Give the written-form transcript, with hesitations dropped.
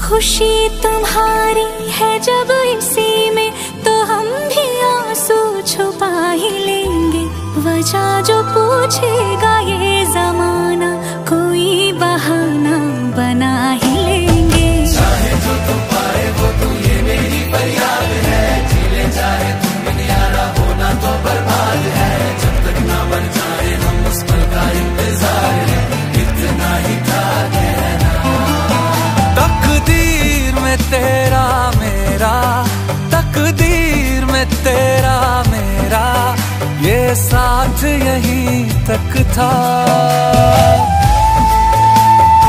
खुशी तुम्हारी है जब इसी में, तो हम भी आंसू छुपा ही लेंगे। वजह जो पूछेगा ये जमाना, कोई बहाना बना ही लेंगे। चाहे जो तुम पाए वो तुम, ये मेरी फरियाद है। जीले चाहे तुम यारा, होना तो बर्बाद है। जब तक ना बन जाए हम उस पल का इंतजार है, इतना ही था कहना। तकदीर में तेरा मेरा, तकदीर में तेरा मेरा, ये साथ यहीं तक था।